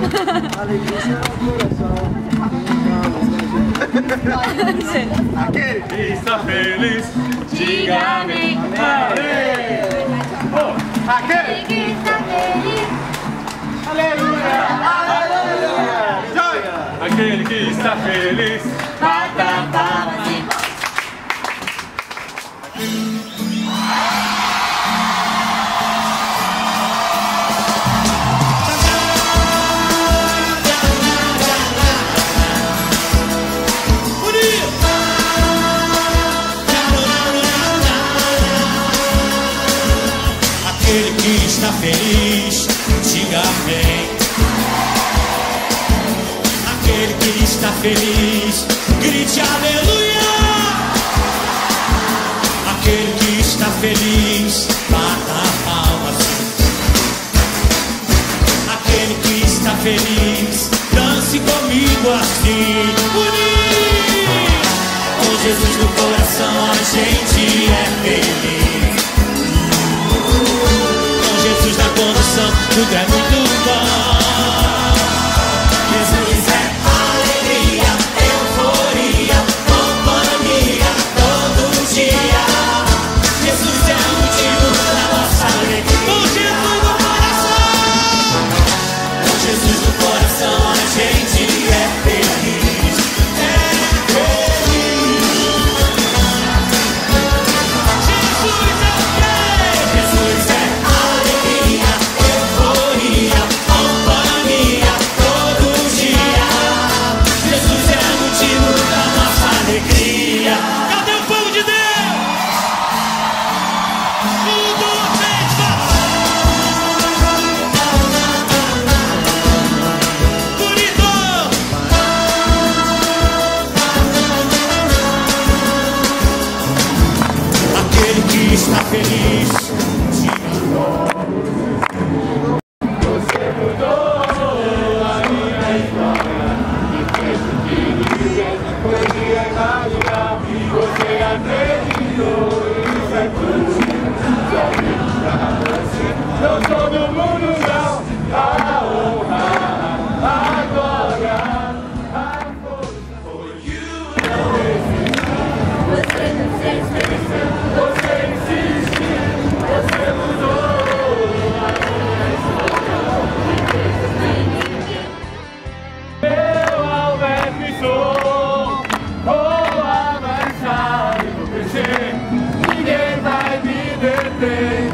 Alegria será o coração. Aquele que está feliz, diga amém. Aquele que está feliz. Aleluia! Aleluia! Aquele que está feliz, bata palmas e aquele que está feliz, diga amém. Aquele que está feliz, grite aleluia. Aquele que está feliz, bata palmas. Aquele que está feliz, dance comigo assim. Com Jesus no coração a gente é feliz. Jesus na condução, tudo é muito bom. Jesus é alegria, euforia, companhia todo dia. Jesus é o motivo da nossa alegria. Com Jesus no coração, com Jesus no coração a gente é feliz. É feliz. Jesus é o rei. Jesus é está feliz. você mudou a minha história. E fez o que ninguém podia imaginar. Você acreditou e isso é tudo. Não todo mundo não. A honra, a glória, a força. For you. Você não fez merecer. Você insiste, você mudou a minha história. Eu aperfeiçoo, vou avançar e vou crescer. Ninguém vai me deter.